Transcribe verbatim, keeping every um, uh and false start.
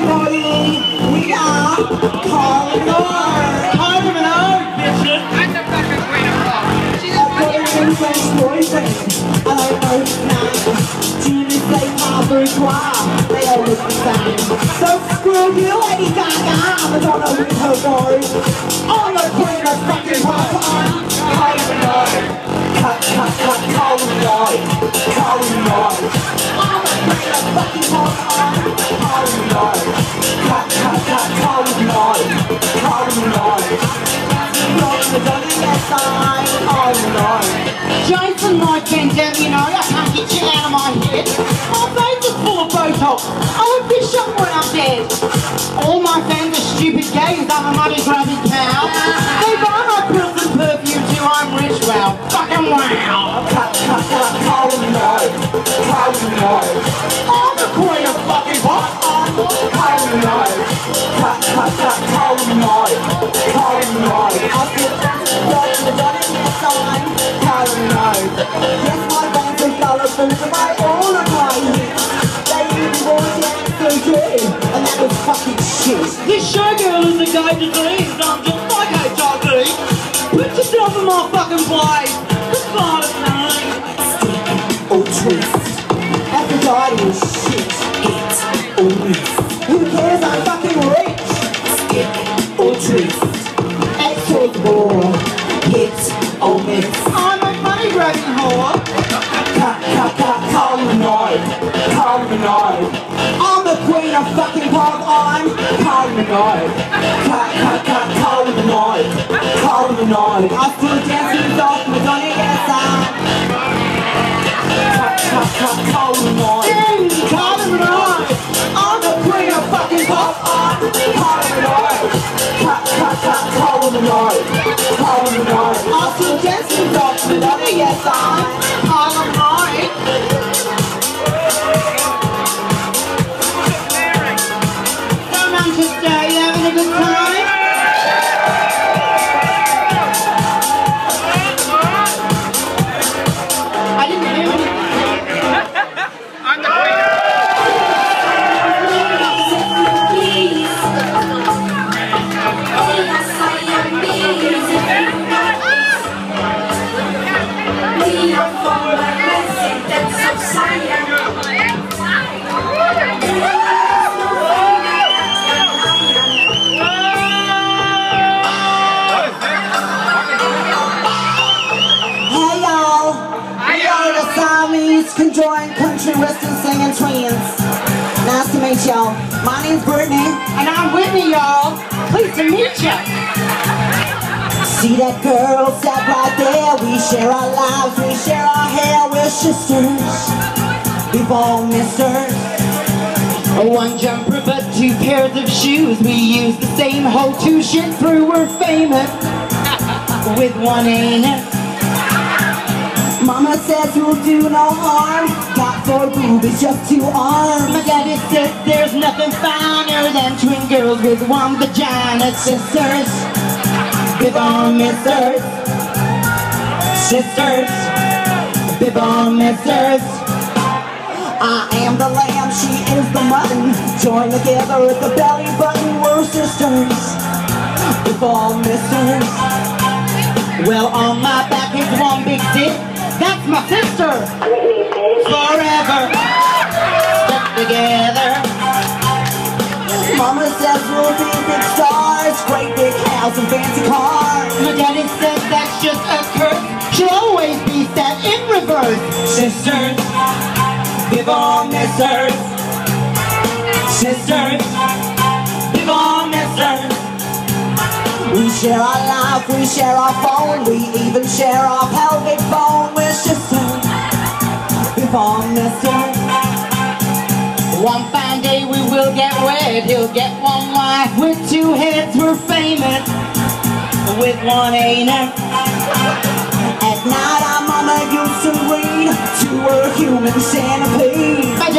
everybody, we are Kylie Minogue. Kylie Minogue, bitches. I'm the fucking queen of pop. She's a I've got a fucking new French boyfriend, and I both names. Jimmy say Bourgeois, they all look the same. So screw you, Lady Gaga, Madonna with her voice. I'm the queen of fucking pop, I'm Kylie Minogue. Cut, cut, cut, Kylie Minogue, Kylie Minogue. I'm the queen of fucking pop, I'm Kylie Minogue. Cut, cut, cut, Kylie Minogue, Kylie Minogue. Madonna, yes, I'm Kylie Minogue. Jason, my Kendem, you know, I can't get you out of my head. My face is full of Botox. I would be shot when I'm dead. All my fans are stupid gays. I'm a money grabbing cow. They buy my pills and perfume too. I'm rich, wow. Fucking wow. Cut, cut, cut, Kylie Minogue, Kylie Minogue. I'm the queen of fucking pop. I'm Kylie Minogue. Cut, cut, cut, Kylie Minogue, Kylie Minogue. I feel like Madonna, yes, I'm Kylie Minogue. Yes, my fans are colourful to buy all of my hits. They even bought the answer too, and that was fucking shit. This showgirl is a gay disease. I'm just like H I V. Put yourself in my fucking place. Goodbye to me. Stick or twist. Aphrodite is shit. Hit or miss. Who cares? I'm fucking rich. Stick or twist. X or ball. Hit or miss. I'm a money grabbing whore. Cut, cut, cut, Kylie Minogue, Kylie Minogue. I'm the queen of fucking pop, I'm Kylie Minogue. Cut, cut, cut, Kylie Minogue, Kylie Minogue. I still dancing off Madonna, yes, I'm. Cut, cut, cut, Kylie Minogue, Kylie Minogue. I'm the queen of fucking pop, I'm Kylie Minogue. Cut, cut, cut, Kylie Minogue, Kylie Minogue. I still dancing off Madonna, yes, I'm. I'm right. So Manchester, you having a good time? I didn't hear anything. I'm the queen of can join country, western, singing twins. Nice to meet y'all. My name's Brittany. And I'm Whitney, y'all. Pleased to meet ya. See that girl sat right there. We share our lives, we share our hair. We're sisters, we've all misters. One jumper but two pairs of shoes. We use the same hoe to shit through. We're famous with one anus. Mama says we'll do no harm. Got four boobies, just two arms. My daddy says there's nothing finer than twin girls with one vagina. Sisters, bib on misters. Sisters, bib on misters. I am the lamb, she is the mutton. Join together at the belly button. We're sisters, bib on misters. Well, on my back is one big dick. That's my sister. Forever stuck together. Mama says we'll be big stars. Great big house and fancy cars. My daddy says that's just a curse. She'll always be set in reverse. Sisters, give on misters. Sisters, give on misters. We share our life, we share our phone. We even share our pelvic bone. We're sisters, we've all misters. One fine day we will get wed. He'll get one wife with two heads. We're famous with one anus. At night our mama used to read to her human centipede. My